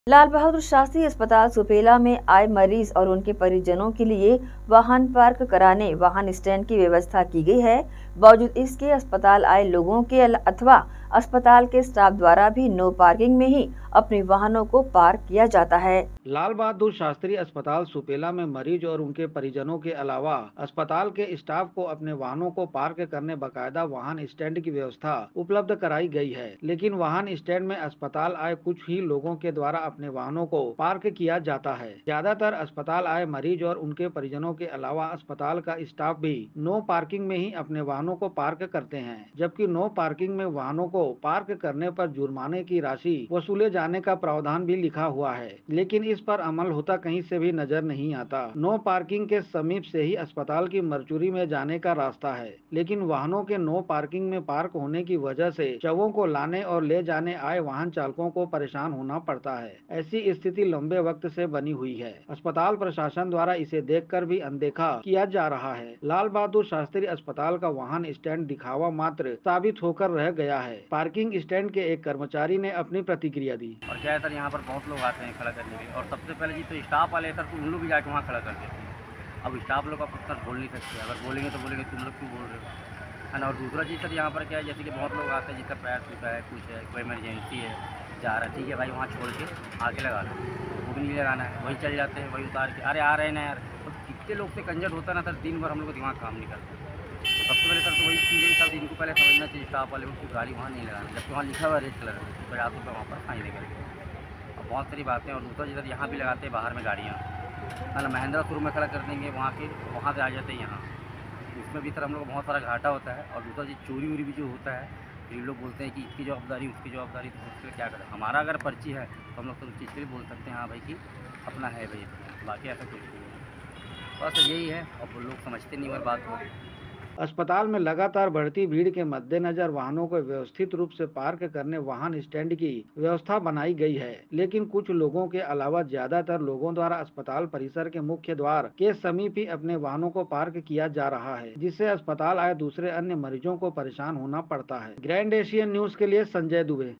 लाल बहादुर शास्त्री अस्पताल सुपेला में आए मरीज और उनके परिजनों के लिए वाहन पार्क कराने वाहन स्टैंड की व्यवस्था की गई है। बावजूद इसके अस्पताल आए लोगों के अथवा अस्पताल के स्टाफ द्वारा भी नो पार्किंग में ही अपने वाहनों को पार्क किया जाता है। लाल बहादुर शास्त्री अस्पताल सुपेला में मरीज और उनके परिजनों के अलावा अस्पताल के स्टाफ को अपने वाहनों को पार्क करने बकायदा वाहन स्टैंड की व्यवस्था उपलब्ध कराई गई है, लेकिन वाहन स्टैंड में अस्पताल आए कुछ ही लोगों के द्वारा अपने वाहनों को पार्क किया जाता है। ज्यादातर अस्पताल आए मरीज और उनके परिजनों के अलावा अस्पताल का स्टाफ भी नो पार्किंग में ही अपने वाहनों को पार्क करते हैं, जबकि नो पार्किंग में वाहनों को पार्क करने पर जुर्माने की राशि वसूले जाने का प्रावधान भी लिखा हुआ है, लेकिन इस पर अमल होता कहीं से भी नजर नहीं आता। नो पार्किंग के समीप से ही अस्पताल की मरचुरी में जाने का रास्ता है, लेकिन वाहनों के नो पार्किंग में पार्क होने की वजह से शवों को लाने और ले जाने आए वाहन चालकों को परेशान होना पड़ता है। ऐसी स्थिति लंबे वक्त से बनी हुई है। अस्पताल प्रशासन द्वारा इसे देखकर भी अनदेखा किया जा रहा है। लाल बहादुर शास्त्री अस्पताल का वाहन स्टैंड दिखावा मात्र साबित होकर रह गया है। पार्किंग स्टैंड के एक कर्मचारी ने अपनी प्रतिक्रिया दी। और ज़्यादातर यहाँ पर बहुत लोग आते हैं खड़ा करने के लिए, और सबसे पहले जी तो स्टाफ वाले सर तो उन लोग भी जाके वहाँ खड़ा कर देते हैं। अब स्टाफ लोग आप सर बोल नहीं सकते, अगर बोलेंगे तो बोलेंगे तुम लोग क्यों बोल रहे हो, है ना। और दूसरा चीज़ सर यहाँ पर क्या है, जैसे कि बहुत लोग आते हैं जिसका पैर टूटा है, कुछ है, कोई इमरजेंसी है, जा रहा है, ठीक है भाई वहाँ छोड़ के आके लगा लो, वो भी नहीं लगाना है, वही चल जाते हैं, वही उतार के अरे आ रहे हैं ना यार। तो कितने लोग से कंजट होता है ना सर, दिन भर हम लोग का दिमाग काम नहीं करता। तो सबसे पहले सर तो वही चीज़ है सर, इनको पहले समझना चाहिए स्टाफ वाले को गाड़ी वहाँ नहीं लगाना, जबकि वहाँ लिखा हुआ है रेड कलर में, 50 रुपये वहाँ पर फाइन लेकर के। बहुत सारी बातें। और दूसरा जिधर यहाँ भी लगाते हैं बाहर में गाड़ियाँ, है ना, महिंद्रा शुरू में खड़ा कर देंगे वहाँ के, वहाँ से आ जाते हैं यहाँ, उसमें भी सर हम लोग को बहुत सारा घाटा होता है। और दूसरा चीज़ चोरी वोरी भी जो होता है, तो ये लोग बोलते हैं कि इसकी जवाबदारी उसकी जवाबदारी, तो उसके लिए क्या करें। हमारा अगर पर्ची है तो हम लोग तो उस चीज़ के लिए बोल सकते हैं हाँ भाई कि अपना है भाई, बाकी ऐसा कुछ नहीं है। बस यही है, और लोग समझते नहीं हर बात को। अस्पताल में लगातार बढ़ती भीड़ के मद्देनजर वाहनों को व्यवस्थित रूप से पार्क करने वाहन स्टैंड की व्यवस्था बनाई गई है, लेकिन कुछ लोगों के अलावा ज्यादातर लोगों द्वारा अस्पताल परिसर के मुख्य द्वार के समीप ही अपने वाहनों को पार्क किया जा रहा है, जिससे अस्पताल आए दूसरे अन्य मरीजों को परेशान होना पड़ता है। ग्रैंड एशियन न्यूज के लिए संजय दुबे।